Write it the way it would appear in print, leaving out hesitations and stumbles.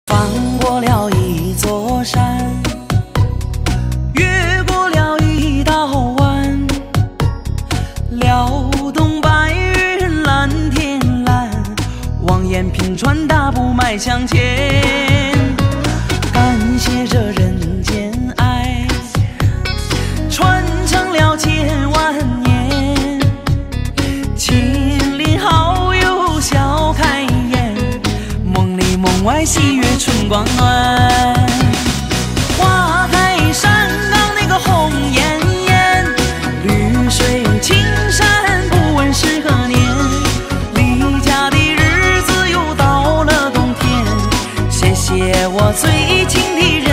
翻过了一座山，越过了一道弯，撩动白云蓝天蓝，望眼平川大步迈向前，感谢这人间爱，传承了千万年，亲邻好友笑开颜，梦里梦外喜悦春光暖，花开山岗那个红艳艳，绿水青山不问是何年，离家的日子又到了冬天，谢谢我最亲的人。